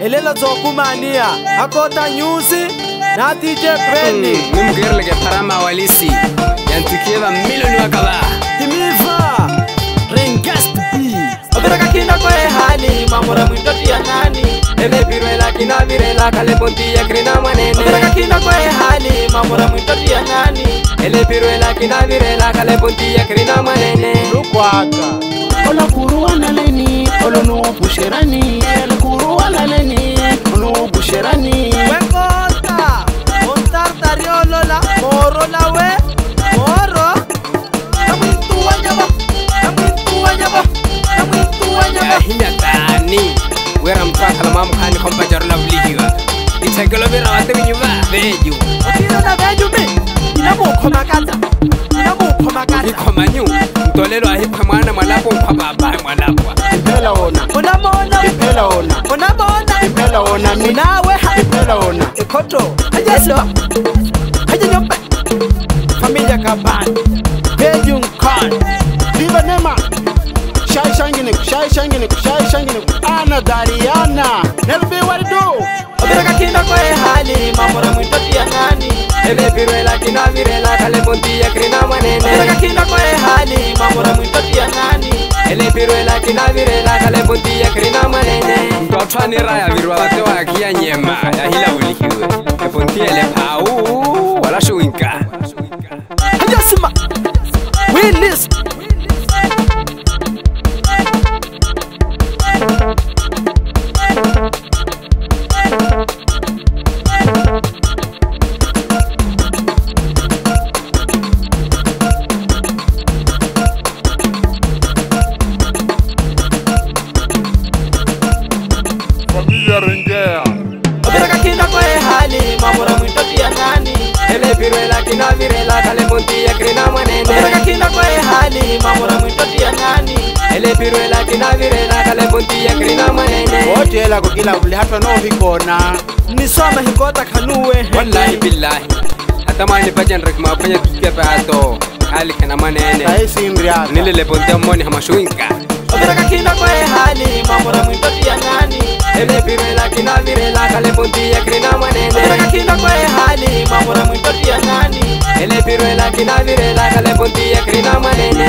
elela zokumania akota nyusi na DJ Penny nimgerle ke parama walisi yantikiva milioni wakaba timiva Ringast B Obiraka kina kwa hali mamora mwindoti ya nani ebe birwela kina virela kale ponti ya krina manene Obiraka kina kwa hali mamora mwindoti ya nani ele birwela kina virela kale ponti ya krina manene Lukwaka Ola kuruwana leni olono busherani el kuruwana leni olono busherani Wekota Montar tariolola Moro la we Moro Namuintu wanyaba hinya tani wera mpaka la mamu kani kompa jarula vligiwa itegelo vira wate vinyuva veju Okino na veju mi Inamu komakata ikomanyu mtolelo ahipa mwana mwalapo mpababa mwalapwa impela ona Unamona impela ona Unamona impela ona Unawe impela ona Ekoto Hajeslo Haje nyombe Familia kabani Veju nkani Viva Nema Shai shangine Ana Dariana Nelbi what to do Obiraka kina kwa hali mamora mwindoti ya nani ele birwela kina virela kale ponti ya krina manene Obiraka kina kwa hali mamora mwindoti ya nani ele birwela kina virela kale ponti ya krina manene mtotwani raya virwa wate wa kia nyema ya hila ulikiwe ke ponti ele pau wala shuinka Hajasima Willis Familia Rengea Obiraka kina kwa hali mamora mwindoti ya nani ele birwela kina virela kale ponti ya krina manene Obiraka kina kwa hali mamora mwindoti ya nani ele birwela kina virela kale ponti ya krina manene Wote ela kukila uli hata no hikona Nisoma hikota kanuwe wallahi billahi atamani bajan rekma panya tuke pato hali kana manene Taisi imriata nile le ponti moni hamashuinka Obiraka kina kwa hali mamora mwindoti ya nani ele birwela kina virela kale ponti ya krina manene Obiraka kina kwa hali mamora mwindoti ya nani ele birwela kina virela kale ponti ya krina manene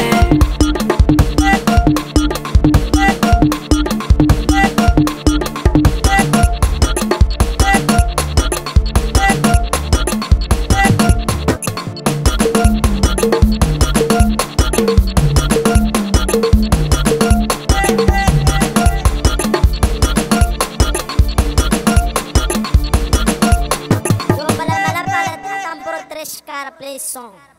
Para 3 cara play song.